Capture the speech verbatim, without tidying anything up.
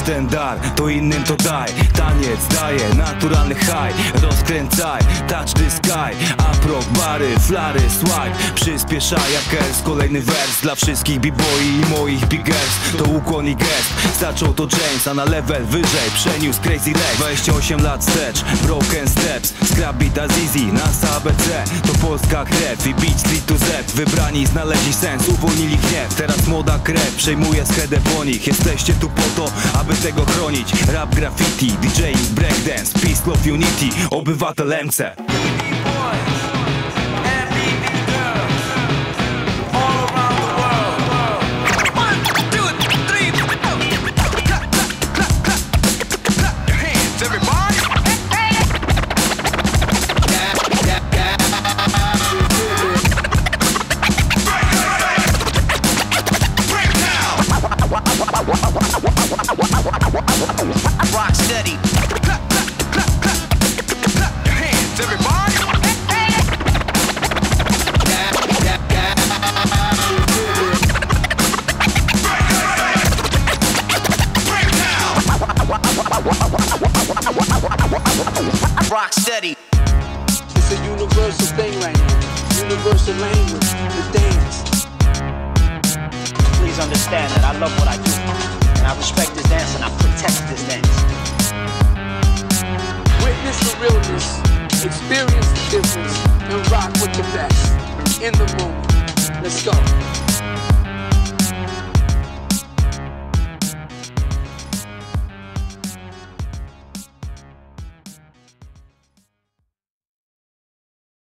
ten dar, to innym to daj. Taniec daje naturalny high. Rozkręcaj, touch the sky. Aprok, bary, flary, swag. Przyspieszaj jak S, kolejny wers dla wszystkich b-boy i moich biggers. To ukłon i gest, zaczął to James, a na level wyżej przeniósł Crazy Rex. Dwadzieścia osiem lat wstecz, broken steps. Scrap beat Azizi, NASA A B C. To polska krew i beat street to Z. Wybrani znaleźli sens, uwolnili gniew. Teraz młoda krew przejmuje schedę po nich. Jesteście tu po to, aby tego chronić. Rap, graffiti, DJing, breakdance, peace, love, unity. Obywatel M C. Rock steady. Your hands, everybody. Rock steady. It's a universal thing right now. Universal language, the dance. Please understand that I love what I do, and I respect this dance, and I protect this dance. Witness the realness, experience the difference, and rock with the best. In the moment. Let's go.